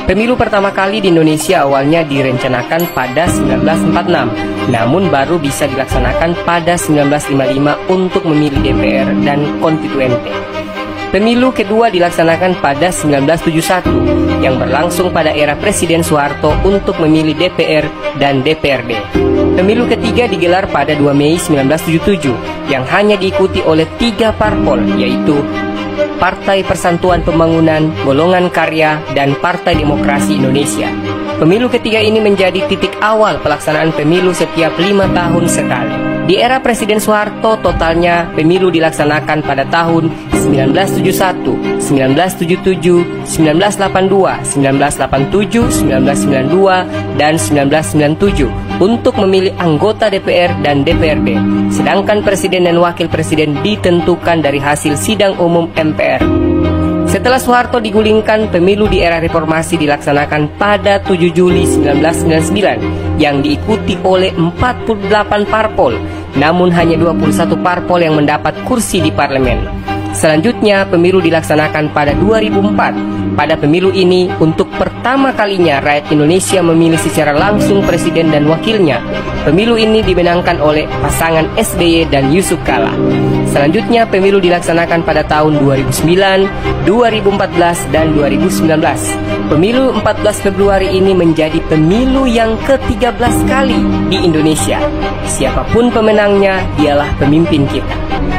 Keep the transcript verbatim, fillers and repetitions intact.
Pemilu pertama kali di Indonesia awalnya direncanakan pada seribu sembilan ratus empat puluh enam, namun baru bisa dilaksanakan pada seribu sembilan ratus lima puluh lima untuk memilih D P R dan konstituente. Pemilu kedua dilaksanakan pada seribu sembilan ratus tujuh puluh satu, yang berlangsung pada era Presiden Soeharto untuk memilih D P R dan D P R D. Pemilu ketiga digelar pada dua Mei seribu sembilan ratus tujuh puluh tujuh, yang hanya diikuti oleh tiga parpol, yaitu Partai Persatuan Pembangunan, Golongan Karya, dan Partai Demokrasi Indonesia. Pemilu ketiga ini menjadi titik awal pelaksanaan pemilu setiap lima tahun sekali. Di era Presiden Soeharto, totalnya pemilu dilaksanakan pada tahun seribu sembilan ratus tujuh puluh satu, seribu sembilan ratus tujuh puluh tujuh, seribu sembilan ratus delapan puluh dua, seribu sembilan ratus delapan puluh tujuh, seribu sembilan ratus sembilan puluh dua, dan seribu sembilan ratus sembilan puluh tujuh untuk memilih anggota D P R dan D P R D. Sedangkan Presiden dan Wakil Presiden ditentukan dari hasil sidang umum M P R. Setelah Soeharto digulingkan, pemilu di era reformasi dilaksanakan pada tujuh Juli seribu sembilan ratus sembilan puluh sembilan yang diikuti oleh empat puluh delapan parpol, namun hanya dua puluh satu parpol yang mendapat kursi di parlemen. Selanjutnya, pemilu dilaksanakan pada dua ribu empat. Pada pemilu ini, untuk pertama kalinya rakyat Indonesia memilih secara langsung presiden dan wakilnya. Pemilu ini dimenangkan oleh pasangan S B Y dan Yusuf Kala. Selanjutnya, pemilu dilaksanakan pada tahun dua ribu sembilan, dua ribu empat belas, dan dua ribu sembilan belas. Pemilu empat belas Februari ini menjadi pemilu yang ke tiga belas kali di Indonesia. Siapapun pemenangnya, dialah pemimpin kita.